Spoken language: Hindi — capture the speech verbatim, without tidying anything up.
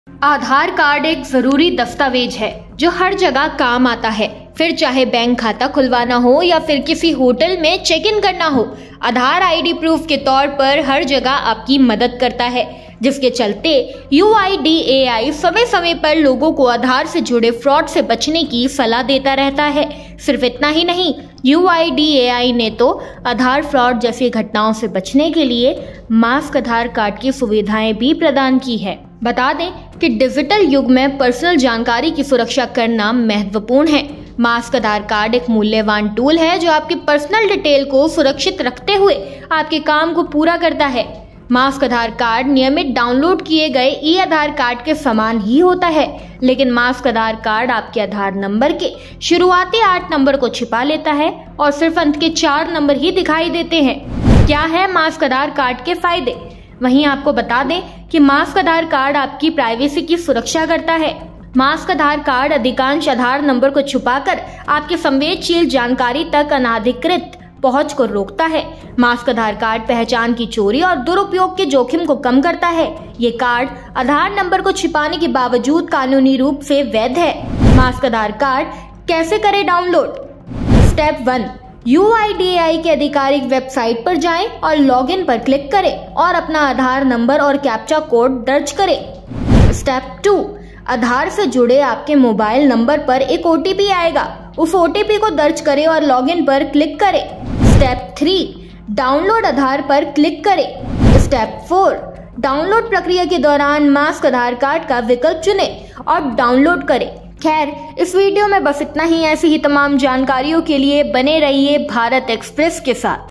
आधार कार्ड एक जरूरी दस्तावेज है जो हर जगह काम आता है, फिर चाहे बैंक खाता खुलवाना हो या फिर किसी होटल में चेक इन करना हो। आधार आईडी प्रूफ के तौर पर हर जगह आपकी मदद करता है, जिसके चलते यू आई डी ए आई समय समय पर लोगों को आधार से जुड़े फ्रॉड से बचने की सलाह देता रहता है। सिर्फ इतना ही नहीं, यू आई डी ए आई ने तो आधार फ्रॉड जैसी घटनाओं से बचने के लिए मास्क आधार कार्ड की सुविधाएं भी प्रदान की है। बता दें कि डिजिटल युग में पर्सनल जानकारी की सुरक्षा करना महत्वपूर्ण है। मास्क आधार कार्ड एक मूल्यवान टूल है जो आपकी पर्सनल डिटेल को सुरक्षित रखते हुए आपके काम को पूरा करता है। मास्क आधार कार्ड नियमित डाउनलोड किए गए ई आधार कार्ड के समान ही होता है, लेकिन मास्क आधार कार्ड आपके आधार नंबर के शुरुआती आठ नंबर को छिपा लेता है और सिर्फ अंत के चार नंबर ही दिखाई देते हैं। क्या है मास्क आधार कार्ड के फायदे? वहीं आपको बता दें कि मास्क आधार कार्ड आपकी प्राइवेसी की सुरक्षा करता है। मास्क आधार कार्ड अधिकांश आधार नंबर को छुपाकर आपके संवेदनशील जानकारी तक अनाधिकृत पहुंच को रोकता है। मास्क आधार कार्ड पहचान की चोरी और दुरुपयोग के जोखिम को कम करता है। ये कार्ड आधार नंबर को छिपाने के बावजूद कानूनी रूप से वैध है। मास्क आधार कार्ड कैसे करें download? Step one, U I D A I के आधिकारिक वेबसाइट पर जाएं और लॉगिन पर क्लिक करें और अपना आधार नंबर और कैप्चा कोड दर्ज करें। स्टेप टू, आधार से जुड़े आपके मोबाइल नंबर पर एक ओ टी पी आएगा, उस ओ टी पी को दर्ज करें और लॉगिन पर क्लिक करें। स्टेप थ्री, डाउनलोड आधार पर क्लिक करें। स्टेप फोर, डाउनलोड प्रक्रिया के दौरान मास्क आधार कार्ड का विकल्प चुनें और डाउनलोड करें। खैर, इस वीडियो में बस इतना ही। ऐसी ही तमाम जानकारियों के लिए बने रहिए भारत एक्सप्रेस के साथ।